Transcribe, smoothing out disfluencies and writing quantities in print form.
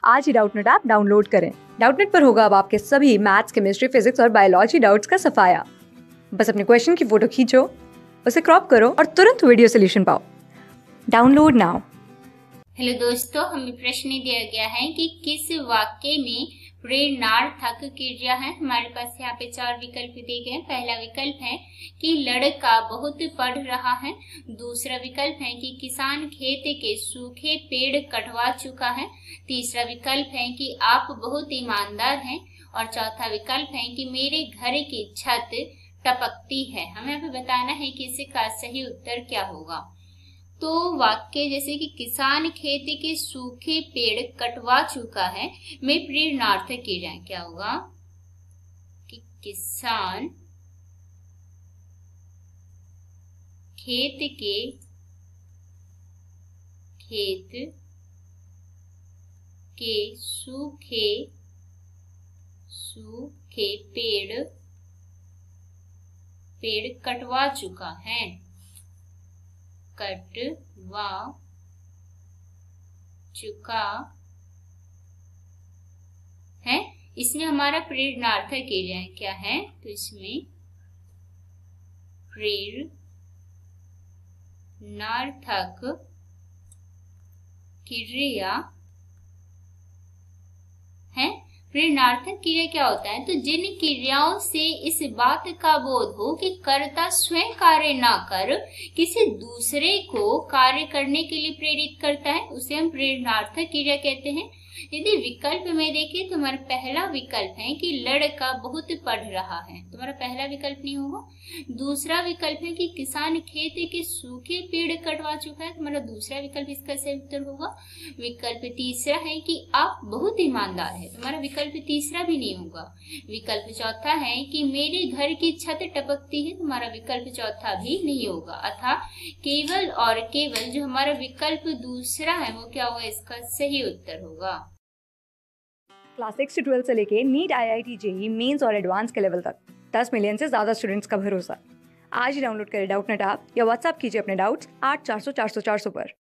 आज ही Doubtnut app download करें। डाउटनेट पर होगा अब आपके सभी मैथ्स, केमिस्ट्री, फिजिक्स और बायोलॉजी डाउट्स का सफाया। बस अपने क्वेश्चन की फोटो खींचो, उसे क्रॉप करो और तुरंत वीडियो सोल्यूशन पाओ। Download now. हेलो दोस्तों, हमें प्रश्न दिया गया है कि किस वाक्य में प्रेरणार्थक क्रिया है। हमारे पास यहाँ पे 4 विकल्प दिए गए हैं। पहला विकल्प है कि लड़का बहुत पढ़ रहा है। दूसरा विकल्प है कि किसान खेत के सूखे पेड़ कटवा चुका है। तीसरा विकल्प है कि आप बहुत ईमानदार हैं। और चौथा विकल्प है कि मेरे घर की छत टपकती है। हमें यहाँ पे बताना है कि इसका सही उत्तर क्या होगा। तो वाक्य जैसे कि किसान खेत के सूखे पेड़ कटवा चुका है में प्रेरणार्थक क्रिया क्या होगा कि किसान खेत के सूखे पेड़ कटवा चुका है। इसमें हमारा प्रेरणार्थक क्रिया क्या है, तो इसमें प्रेरणार्थक क्रिया है। प्रेरणार्थक क्रिया क्या होता है, तो जिन क्रियाओं से इस बात का बोध हो कि कर्ता स्वयं कार्य ना कर किसी दूसरे को कार्य करने के लिए प्रेरित करता है, उसे हम प्रेरणार्थक क्रिया कहते हैं। यदि विकल्प में देखें तो हमारा पहला विकल्प है कि लड़का बहुत पढ़ रहा है, तुम्हारा पहला विकल्प नहीं होगा। दूसरा विकल्प है कि किसान खेत के सूखे पेड़ कटवा चुका है, तुम्हारा दूसरा विकल्प इसका सही उत्तर होगा। विकल्प तीसरा है कि आप बहुत ईमानदार है, तुम्हारा विकल्प तीसरा भी नहीं होगा। विकल्प चौथा है कि मेरे घर की छत टपकती है, तुम्हारा विकल्प चौथा भी नहीं होगा। अर्थात केवल और केवल जो हमारा विकल्प दूसरा है वो क्या होगा, इसका सही उत्तर होगा। क्लास 6 से 12 से लेके नीट, IIT, JEE मेंस और एडवांस के लेवल तक 10 मिलियन से ज्यादा स्टूडेंट्स का भरोसा। आज ही डाउनलोड करें डाउटनेट ऐप या व्हाट्सएप कीजिए अपने डाउट्स 8400 400 400 पर।